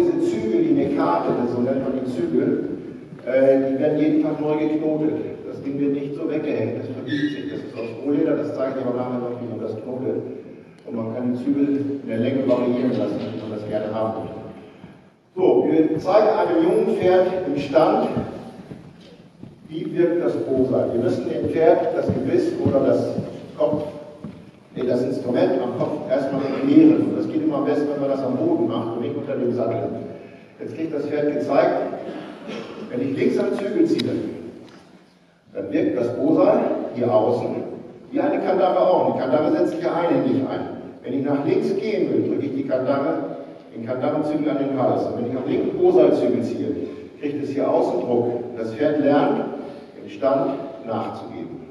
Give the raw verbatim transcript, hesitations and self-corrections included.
diese Zügel, die Mekate, so nennt man die Zügel, äh, die werden jeden Tag neu geknotet. Das Ding wird nicht so weggehängt, das verbiegt sich. Das ist aus Rohleder, das zeige ich aber nachher noch, wie man das knotet. Und man kann die Zügel in der Länge variieren lassen, wie man das gerne haben möchte. So, wir zeigen einem jungen Pferd im Stand, wie wirkt das Bosa. Wir müssen dem Pferd das Gebiss oder das Kopf, nee, das Instrument am Kopf erstmal nähren. Und das geht immer am besten, wenn man das am Boden macht und nicht unter dem Sattel. Jetzt kriegt das Pferd gezeigt, wenn ich links am Zügel ziehe, dann wirkt das Bosa hier außen wie eine Kandare auch. Die Kandare setzt sich ja einhändig ein. Wenn ich nach links gehen will, drücke ich die Kandare, den Kandarenzügel an den Hals. Und wenn ich am linken Bosa-Zügel ziehe, kriegt es hier Außendruck. Das Pferd lernt, im Stand nachzugeben.